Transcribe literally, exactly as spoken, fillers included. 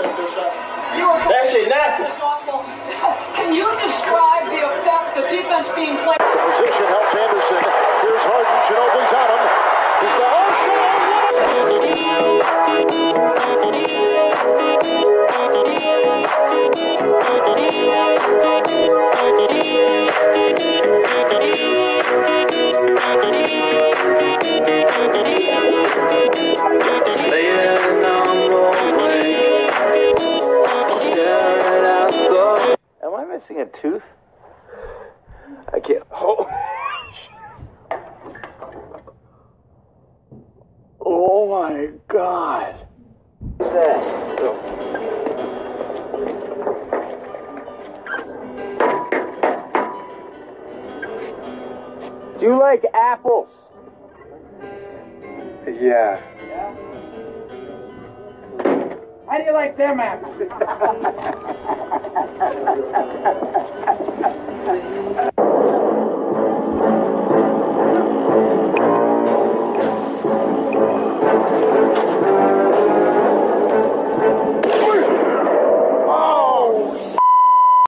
That shit nasty. Can you describe the effect of defense being played? The position helps Anderson. Here's Harden. Ginobili's on him. He's got oh shot! Am I missing a tooth? I can't. Oh. Oh my God. What's this? Do you like apples? Yeah. How do you like them apples?